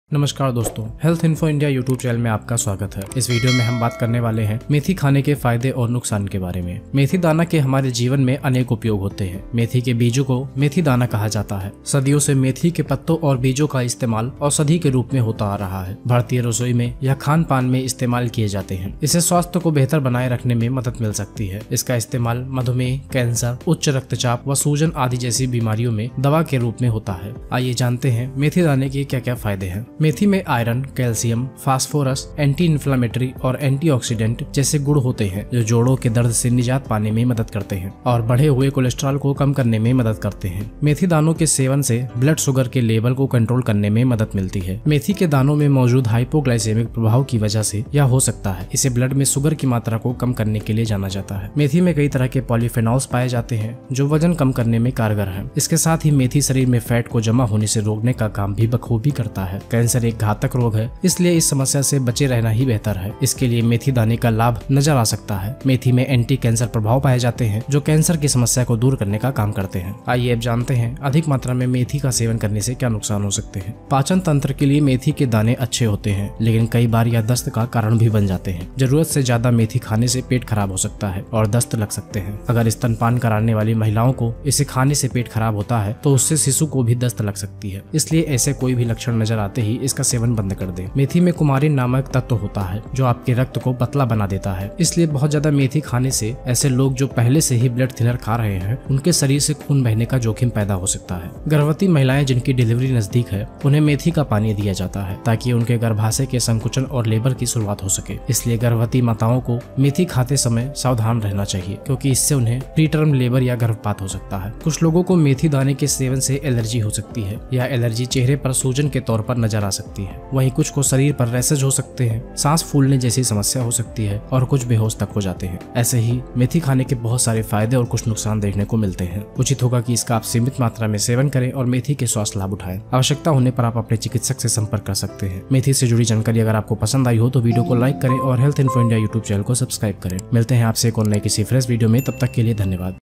नमस्कार दोस्तों, health info India YouTube channel में आपका स्वागत है। इस वीडियो में हम बात करने वाले हैं मेथी खाने के फायदे और नुकसान के बारे में। मेथी दाना के हमारे जीवन में अनेक उपयोग होते हैं। मेथी के बीजों को मेथी दाना कहा जाता है। सदियों से मेथी के पत्तों और बीजों का इस्तेमाल औषधि के रूप में होता आ रहा है। भारतीय रसोई में यह खान पान में इस्तेमाल किए जाते हैं। इससे स्वास्थ्य को बेहतर बनाए रखने में मदद मिल सकती है। इसका इस्तेमाल मधुमेह, कैंसर, उच्च रक्तचाप व सूजन आदि जैसी बीमारियों में दवा के रूप में होता है। आइए जानते हैं मेथी दाने के क्या क्या फायदे हैं। मेथी में iron, calcium, phosphorus, anti inflammatory और एंटीऑक्सीडेंट जैसे गुण होते हैं जो जोड़ों के दर्द से निजात पाने में मदद करते हैं और बढ़े हुए कोलेस्ट्रॉल को कम करने में मदद करते हैं। मेथी दानों के सेवन से ब्लड शुगर के लेवल को कंट्रोल करने में मदद मिलती है। मेथी के दानों में मौजूद हाइपोग्लाइसेमिक प्रभाव की वजह से यह हो सकता है। इसे ब्लड में शुगर की मात्रा को कम करने के लिए जाना जाता है। मेथी में कई तरह के पॉलीफेनॉल्स पाए जाते हैं जो वजन कम करने में कारगर है। इसके साथ ही मेथी शरीर में फैट को जमा होने से रोकने का काम भी बखूबी करता है। कैंसर एक घातक रोग है, इसलिए इस समस्या से बचे रहना ही बेहतर है। इसके लिए मेथी दाने का लाभ नजर आ सकता है। मेथी में एंटी कैंसर प्रभाव पाए जाते हैं जो कैंसर की समस्या को दूर करने का काम करते हैं। आइए अब जानते हैं अधिक मात्रा में मेथी का सेवन करने से क्या नुकसान हो सकते हैं। पाचन तंत्र के लिए मेथी के दाने अच्छे होते हैं, लेकिन कई बार यह दस्त का कारण भी बन जाते हैं। जरूरत से ज्यादा मेथी खाने से पेट खराब हो सकता है और दस्त लग सकते हैं। अगर स्तनपान कराने वाली महिलाओं को इसे खाने से पेट खराब होता है तो उससे शिशु को भी दस्त लग सकती है। इसलिए ऐसे कोई भी लक्षण नजर आते ही इसका सेवन बंद कर दें। मेथी में कुमारिन नामक तत्व होता है जो आपके रक्त को पतला बना देता है। इसलिए बहुत ज्यादा मेथी खाने से ऐसे लोग जो पहले से ही ब्लड थिनर खा रहे हैं उनके शरीर से खून बहने का जोखिम पैदा हो सकता है। गर्भवती महिलाएं जिनकी डिलीवरी नजदीक है उन्हें मेथी का पानी दिया जाता है ताकि उनके गर्भाशय के संकुचन और लेबर की शुरुआत हो सके। इसलिए गर्भवती माताओं को मेथी खाते समय सावधान रहना चाहिए क्योंकि इससे उन्हें प्री टर्म लेबर या गर्भपात हो सकता है। कुछ लोगों को मेथी दाने के सेवन से एलर्जी हो सकती है। यह एलर्जी चेहरे पर सूजन के तौर पर नजर आ सकती है। वहीं कुछ को शरीर पर रैशेज हो सकते हैं, सांस फूलने जैसी समस्या हो सकती है और कुछ बेहोश तक हो जाते हैं। ऐसे ही मेथी खाने के बहुत सारे फायदे और कुछ नुकसान देखने को मिलते हैं। उचित होगा कि इसका आप सीमित मात्रा में सेवन करें और मेथी के स्वास्थ्य लाभ उठाएं। आवश्यकता होने पर आप अपने चिकित्सक से संपर्क कर सकते हैं। मेथी से जुड़ी जानकारी अगर आपको पसंद आई हो तो वीडियो को लाइक करें और health info India YouTube channel को सब्सक्राइब करें। मिलते हैं आपसे एक और नई किसी फ्रेश वीडियो में, तब तक के लिए धन्यवाद।